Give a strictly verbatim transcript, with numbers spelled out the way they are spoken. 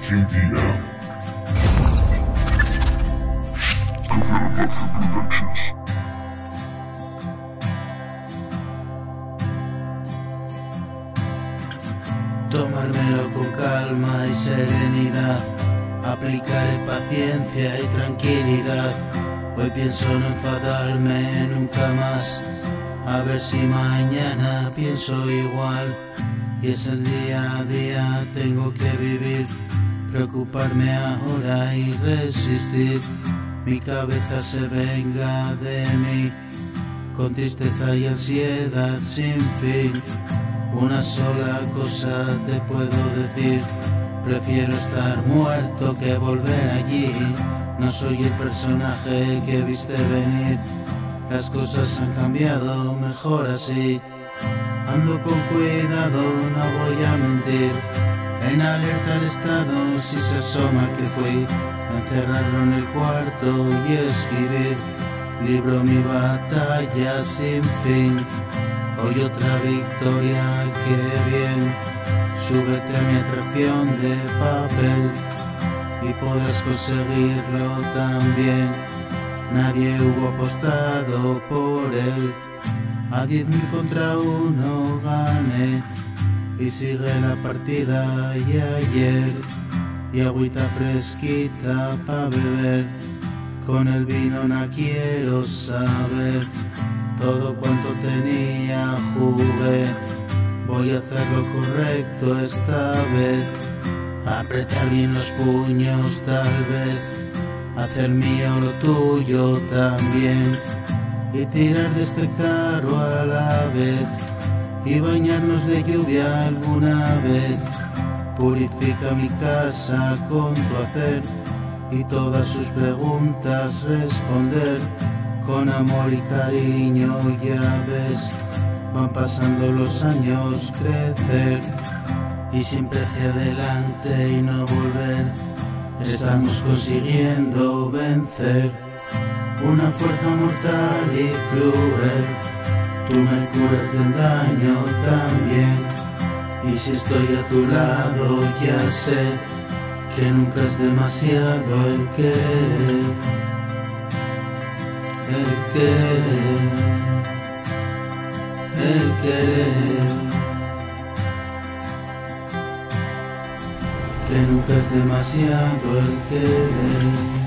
Argentina. Tomármelo con calma y serenidad, aplicaré paciencia y tranquilidad. Hoy pienso no enfadarme nunca más, a ver si mañana pienso igual. Y es el día a día, tengo que vivir, preocuparme ahora y resistir. Mi cabeza se venga de mí, con tristeza y ansiedad sin fin. Una sola cosa te puedo decir, prefiero estar muerto que volver allí. No soy el personaje que viste venir, las cosas han cambiado, mejor así. Ando con cuidado, no voy a mentir, en alerta al estado si se asoma que fui. Encerrarlo en el cuarto y escribir, libro mi batalla sin fin. Hoy otra victoria, qué bien, súbete a mi atracción de papel y podrás conseguirlo también. Nadie hubo apostado por él, a diez mil contra uno gané y sigue la partida y ayer. Y agüita fresquita pa' beber, con el vino no quiero saber. Todo cuanto tenía jugué, voy a hacer lo correcto esta vez. Apretar bien los puños tal vez, hacer mío lo tuyo también. Y tirar de este carro a la vez, y bañarnos de lluvia alguna vez. Purifica mi casa con tu hacer, y todas sus preguntas responder. Con amor y cariño ya ves, van pasando los años, crecer. Y siempre hacia adelante y no volver, estamos consiguiendo vencer. Una fuerza mortal y cruel, tú me curas del daño también. Y si estoy a tu lado ya sé que nunca es demasiado el querer, el querer, el querer, que nunca es demasiado el querer.